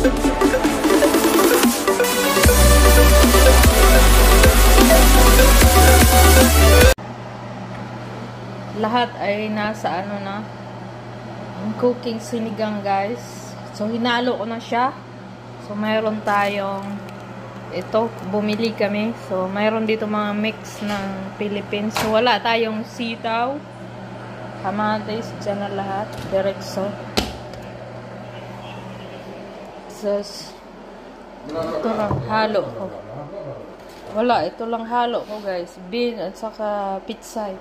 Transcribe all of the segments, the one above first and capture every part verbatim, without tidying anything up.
Lahat ay nasa ano na, cooking sinigang guys. So hinalo ko na siya. So mayroon tayong ito, bumili kami. So mayroon dito mga mix ng Philippines. So wala tayong sitaw, kamatis, dyan na lahat, diretso. So ito lang halo ko. Wala, ito lang halo ko guys, bean at saka pitsay.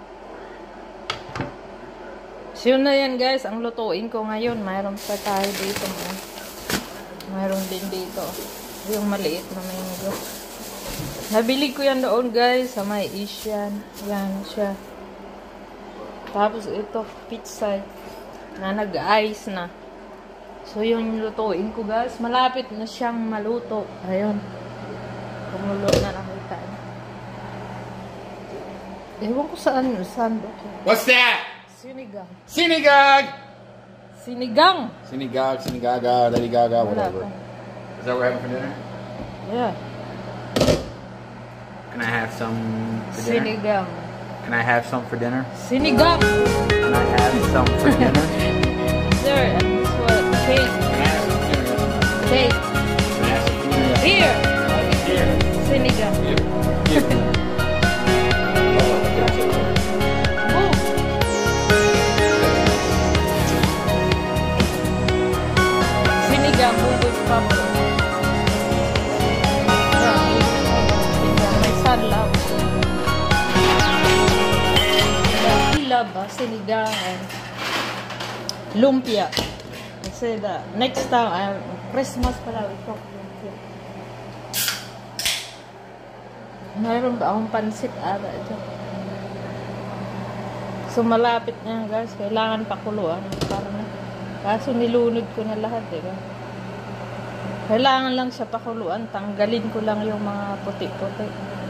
So yun na yan guys, ang lutuin ko ngayon. Mayroon pa tayo dito. Mayroon din dito. Yung maliit na mango. Nabili ko yan doon guys, sa may Asian. Yan siya. Tapos ito, pizza na nag-ice na. So yung lutuin ko guys, malapit na siyang maluto. Ayun. Kumulo na nakita. Ewan ko saan, saan okay. What's that? Sinigang. Sinigang! Sinigang! Sinigang, sinigaga, lady gaga, whatever. Wala. Is that what we're having for dinner? Yeah. Can I have some for dinner? Sinigang. Can I have some for dinner? Sinigang! Can I have some for dinner? Sir, and this one, cake. Can I have some for dinner? Cake. Can I have some for dinner? Here! Here. Sinigang. Here. Here. Sinigang, bubos pa mo. May sanlaw. Hilab, sinigang, lumpia. Kasi the next time, uh, Christmas pala, we talk lumpia. Mayroon ba akong pansit ata ito? So malapit na guys, kailangan pakuluan para na. Kaso nilunod ko na lahat, diba? Kailangan lang siya pakuluan. Tanggalin ko lang yung mga puti-puti.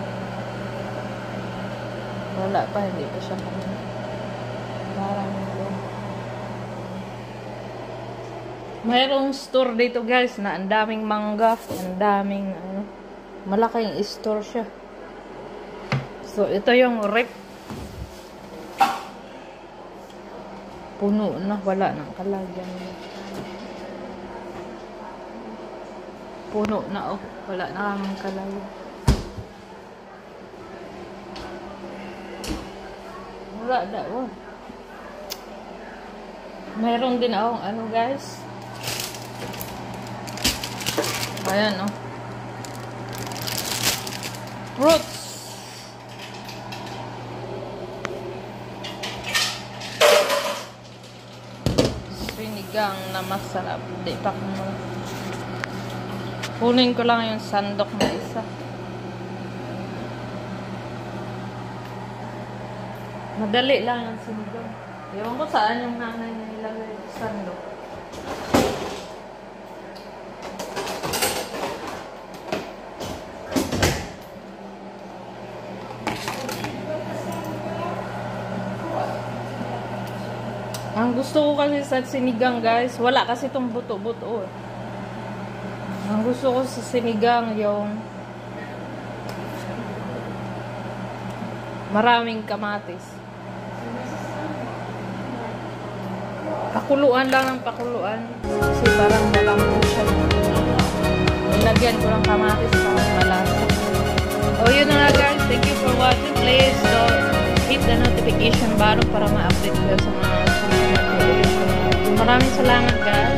Wala pa, hindi pa siya kami. Parang yun. Mayroong store dito guys na ang daming mangga. Ang daming, ano, malaking store siya. So, ito yung rep. Puno na, wala nang kalagyan. Puno na, oh. Wala na kamang kalagyan. Wala na, oh. Mayroon din akong ano, guys. Ayan, oh. Fruits. Sinigang na masarap. Di pa kung kunin ko lang yung sandok na isa. Madali lang yung sinigang. Ewan ko saan yung nanay na nilagay yung sandok. Ang gusto ko kasi sa sinigang guys, wala kasi itong buto-buto. Ang gusto ko sa sinigang yung maraming kamatis. Pakuluan lang ng pakuluan. Kasi parang malambot siya. Nilagyan ko ng kamatis para malasa. Oh, yun na nga guys. Thank you for watching. Please don't hit the notification button para ma-update ko sa mga susunod na video. Maraming salamat guys.